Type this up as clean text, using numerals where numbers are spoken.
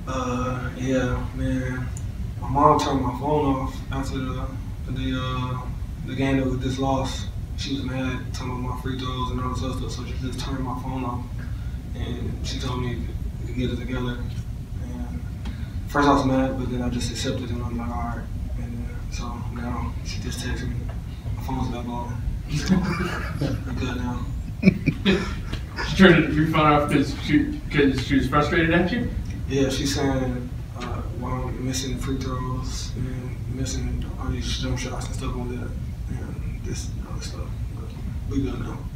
Yeah, man. My mom turned my phone off after the game that we just lost. She was mad, talking about my free throws and all this other stuff, so she just turned my phone off. And she told me to get it together. And first I was mad, but then I just accepted it and I'm like, all right. And so now she just texted me. My phone's back on. We're good now. She turned your phone off because she was frustrated at you? Yeah, she's saying why I'm missing free throws and missing all these jump shots and stuff like that. And this other stuff. But we good now.